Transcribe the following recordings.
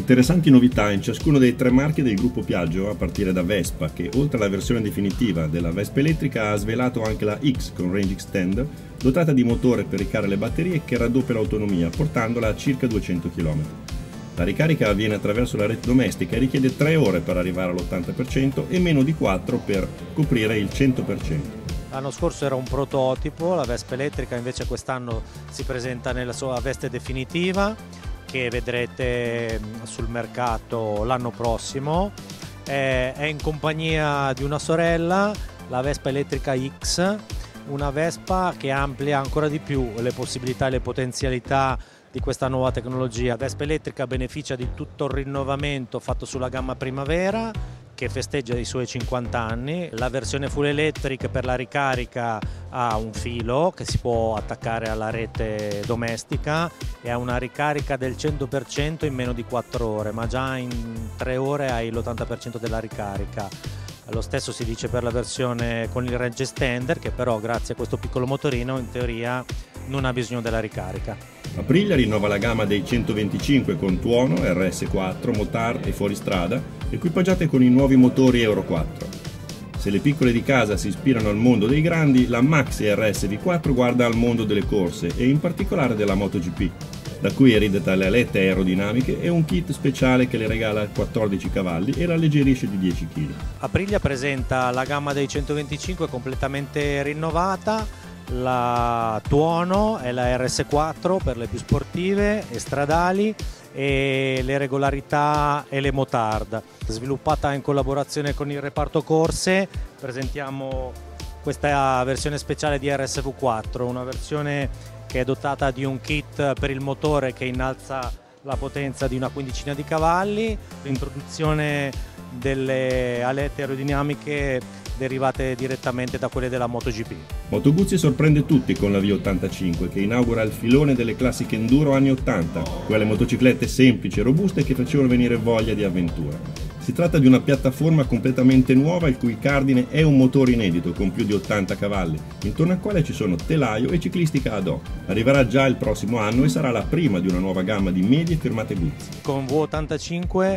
Interessanti novità in ciascuno dei tre marchi del gruppo Piaggio, a partire da Vespa, che oltre alla versione definitiva della Vespa elettrica ha svelato anche la X con range extender, dotata di motore per ricaricare le batterie che raddoppia l'autonomia, portandola a circa 200 km. La ricarica avviene attraverso la rete domestica e richiede 3 ore per arrivare all'80% e meno di 4 per coprire il 100%. L'anno scorso era un prototipo, la Vespa elettrica invece quest'anno si presenta nella sua veste definitiva, che vedrete sul mercato l'anno prossimo. È in compagnia di una sorella, la Vespa elettrica X, una Vespa che amplia ancora di più le possibilità e le potenzialità di questa nuova tecnologia. Vespa elettrica beneficia di tutto il rinnovamento fatto sulla gamma Primavera, che festeggia i suoi 50 anni. La versione full electric per la ricarica ha un filo che si può attaccare alla rete domestica e ha una ricarica del 100% in meno di 4 ore, ma già in 3 ore hai l'80% della ricarica. Lo stesso si dice per la versione con il range extender, che però grazie a questo piccolo motorino in teoria non ha bisogno della ricarica. Aprilia rinnova la gamma dei 125 con tuono, RS4, motard e fuoristrada, equipaggiate con i nuovi motori Euro 4. Se le piccole di casa si ispirano al mondo dei grandi, la Maxi RS V4 guarda al mondo delle corse e in particolare della MotoGP, da cui eredita le alette aerodinamiche e un kit speciale che le regala 14 cavalli e la alleggerisce di 10 kg. Aprilia presenta la gamma dei 125 completamente rinnovata, la tuono e la RS4 per le più sportive e stradali e le regolarità e le motard. Sviluppata in collaborazione con il reparto corse, presentiamo questa versione speciale di RSV4, una versione che è dotata di un kit per il motore che innalza la potenza di una quindicina di cavalli, l'introduzione delle alette aerodinamiche derivate direttamente da quelle della MotoGP. Moto Guzzi sorprende tutti con la V85 che inaugura il filone delle classiche enduro anni 80, quelle motociclette semplici e robuste che facevano venire voglia di avventura. Si tratta di una piattaforma completamente nuova il cui cardine è un motore inedito con più di 80 cavalli, intorno al quale ci sono telaio e ciclistica ad hoc. Arriverà già il prossimo anno e sarà la prima di una nuova gamma di medie firmate Guzzi. Con V85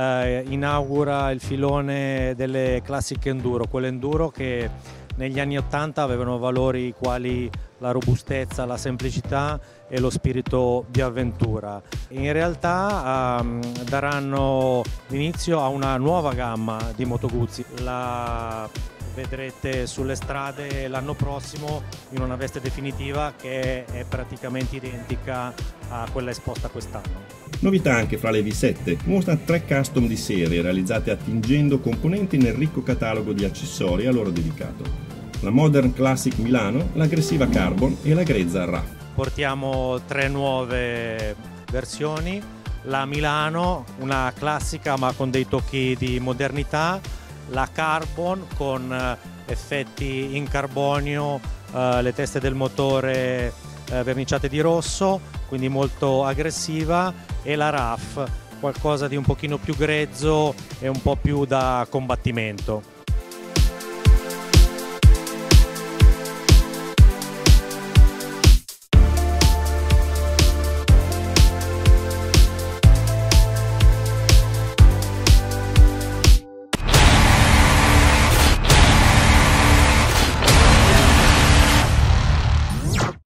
inaugura il filone delle classiche enduro, quelle enduro che negli anni 80 avevano valori quali la robustezza, la semplicità e lo spirito di avventura. In realtà daranno l'inizio a una nuova gamma di Moto Guzzi. La vedrete sulle strade l'anno prossimo in una veste definitiva che è praticamente identica a quella esposta quest'anno. Novità anche fra le V7, mostra 3 custom di serie realizzate attingendo componenti nel ricco catalogo di accessori a loro dedicato. La Modern Classic Milano, l'aggressiva Carbon e la grezza RAF. Portiamo 3 nuove versioni, la Milano, una classica ma con dei tocchi di modernità, la Carbon con effetti in carbonio, le teste del motore verniciate di rosso, quindi molto aggressiva, e la RAF, qualcosa di un pochino più grezzo e un po' più da combattimento.